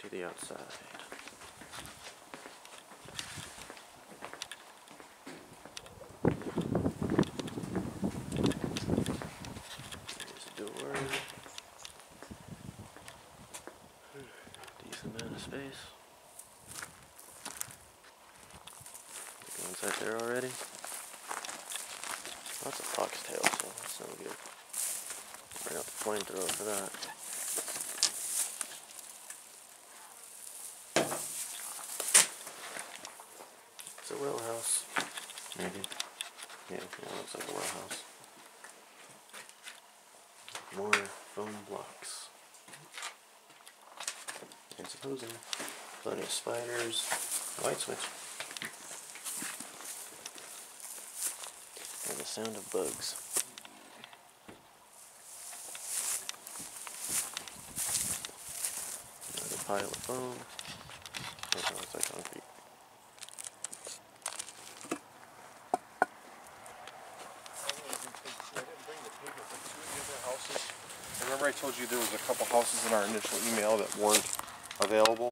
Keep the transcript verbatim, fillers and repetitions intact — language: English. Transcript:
the outside. There's a door. Decent amount of space. Go inside there already. Lots of foxtail, so that's no good. Bring out the flamethrower for that. It's a well house. Maybe. Yeah, yeah, it looks like a well house. More foam blocks. And supposing plenty of spiders. Light switch. And the sound of bugs. Another pile of foam. Oh, no, it's like concrete. Remember I told you there was a couple houses in our initial email that weren't available?